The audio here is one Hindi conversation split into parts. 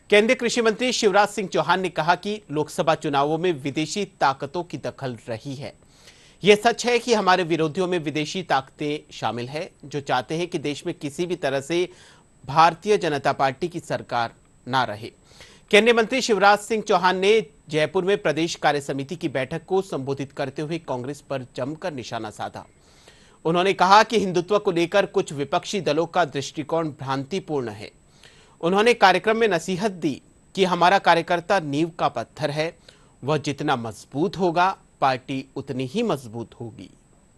केंद्रीय कृषि मंत्री शिवराज सिंह चौहान ने कहा कि लोकसभा चुनावों में विदेशी ताकतों की दखल रही है। यह सच है कि हमारे विरोधियों में विदेशी ताकतें शामिल है जो चाहते हैं कि देश में किसी भी तरह से भारतीय जनता पार्टी की सरकार ना रहे। केंद्रीय मंत्री शिवराज सिंह चौहान ने जयपुर में प्रदेश कार्य समिति की बैठक को संबोधित करते हुए कांग्रेस पर जमकर निशाना साधा। उन्होंने कहा कि हिंदुत्व को लेकर कुछ विपक्षी दलों का दृष्टिकोण भ्रांतिपूर्ण है। उन्होंने कार्यक्रम में नसीहत दी कि हमारा कार्यकर्ता नींव का पत्थर है, वह जितना मजबूत होगा पार्टी उतनी ही मजबूत होगी।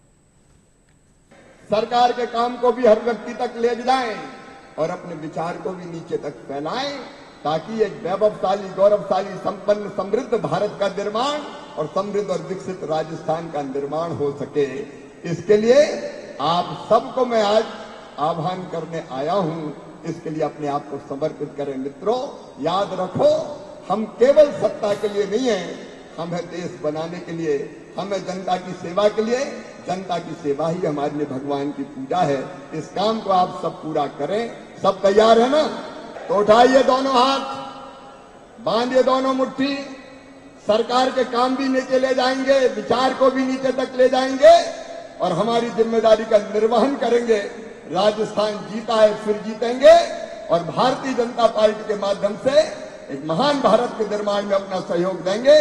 सरकार के काम को भी हर व्यक्ति तक ले जाएं और अपने विचार को भी नीचे तक फैलाएं ताकि एक वैभवशाली, गौरवशाली, संपन्न, समृद्ध भारत का निर्माण और समृद्ध और विकसित राजस्थान का निर्माण हो सके। इसके लिए आप सबको मैं आज आह्वान करने आया हूं। इसके लिए अपने आप को समर्पित करें। मित्रों, याद रखो, हम केवल सत्ता के लिए नहीं है, हम है देश बनाने के लिए, हम है जनता की सेवा के लिए। जनता की सेवा ही हमारे लिए भगवान की पूजा है। इस काम को आप सब पूरा करें। सब तैयार है ना? तो उठाइए दोनों हाथ, बांधिए दोनों मुट्ठी। सरकार के काम भी नीचे ले जाएंगे, विचार को भी नीचे तक ले जाएंगे और हमारी जिम्मेदारी का निर्वहन करेंगे। राजस्थान जीता है, फिर जीतेंगे और भारतीय जनता पार्टी के माध्यम से एक महान भारत के निर्माण में अपना सहयोग देंगे।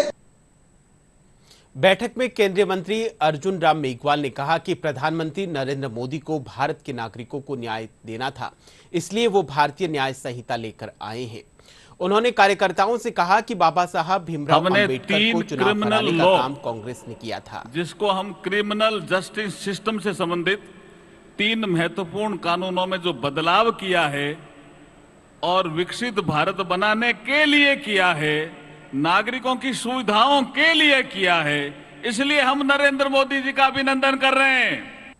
बैठक में केंद्रीय मंत्री अर्जुन राम मेघवाल ने कहा कि प्रधानमंत्री नरेंद्र मोदी को भारत के नागरिकों को न्याय देना था, इसलिए वो भारतीय न्याय संहिता लेकर आए हैं। उन्होंने कार्यकर्ताओं से कहा कि बाबा साहब भीमराव अंबेडकर को चुनाव कराने का काम कांग्रेस ने किया था, जिसको हम क्रिमिनल जस्टिस सिस्टम से संबंधित 3 महत्वपूर्ण कानूनों में जो बदलाव किया है और विकसित भारत बनाने के लिए किया है, नागरिकों की सुविधाओं के लिए किया है, इसलिए हम नरेंद्र मोदी जी का अभिनंदन कर रहे हैं।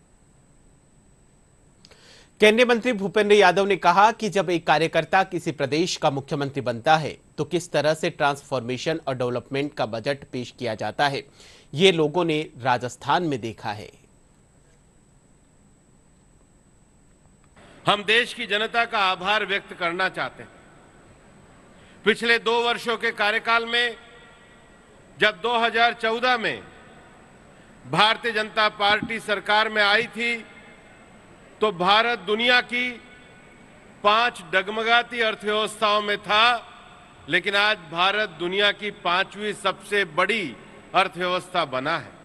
केंद्रीय मंत्री भूपेंद्र यादव ने कहा कि जब एक कार्यकर्ता किसी प्रदेश का मुख्यमंत्री बनता है तो किस तरह से ट्रांसफॉर्मेशन और डेवलपमेंट का बजट पेश किया जाता है, ये लोगों ने राजस्थान में देखा है। हम देश की जनता का आभार व्यक्त करना चाहते हैं। पिछले 2 वर्षों के कार्यकाल में जब 2014 में भारतीय जनता पार्टी सरकार में आई थी तो भारत दुनिया की 5 डगमगाती अर्थव्यवस्थाओं में था, लेकिन आज भारत दुनिया की 5वीं सबसे बड़ी अर्थव्यवस्था बना है।